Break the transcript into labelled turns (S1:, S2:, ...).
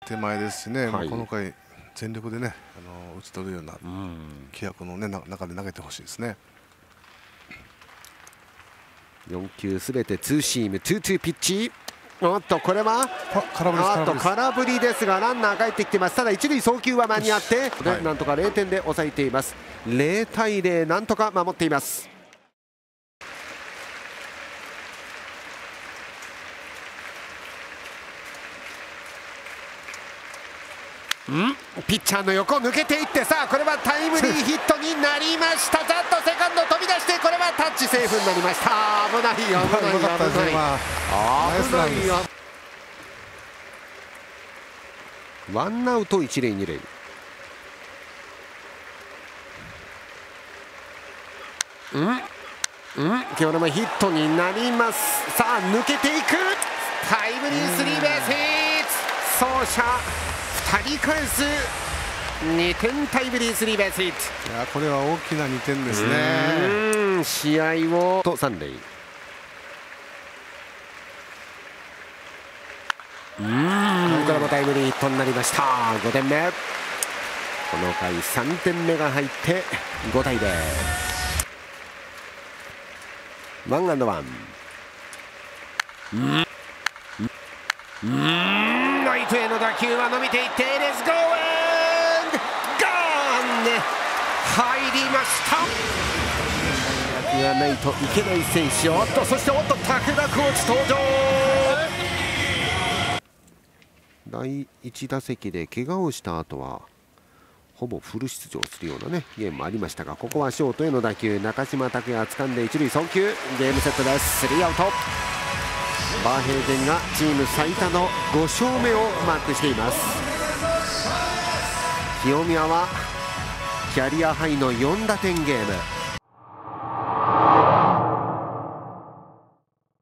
S1: 手前ですしね、はい、この回全力でね打ち取るような規約の、ね、中で投げてほしいですね。
S2: 4球すべてツーシーム2-2ピッチ。おっとこれは空振りですがランナー帰ってきてます。ただ一塁送球は間に合って、はい、なんとか0点で抑えています。0対0なんとか守っています。ピッチャーの横を抜けていって、さあこれはタイムリーヒットになりました。ざっとセカンド飛び出して、これはタッチセーフになりました。危ない危ない危ない危ない。ワンアウト一塁二塁。今日もヒットになります。さあ抜けていく、タイムリースリーベースヒット、走者2人返す2点タイムリースリーベースヒット。
S1: いやこれは大きな2点ですね。
S2: 試合をと三塁。これもタイムリーヒットになりました。5点目。この回3点目が入って5対0。ワンアンドワン。ライトへの打球は伸びていって、レッツゴーンゴーン入りました。打球がないといけない選手。おっとそして武田コーチ登場。第1打席で怪我をした後はほぼフル出場するようなねゲームもありましたが、ここはショートへの打球、中島拓也掴んで一塁送球、ゲームセットです。スリーアウト。バーヘーゲンがチーム最多の5勝目をマークしています。清宮はキャリアハイの4打点ゲーム。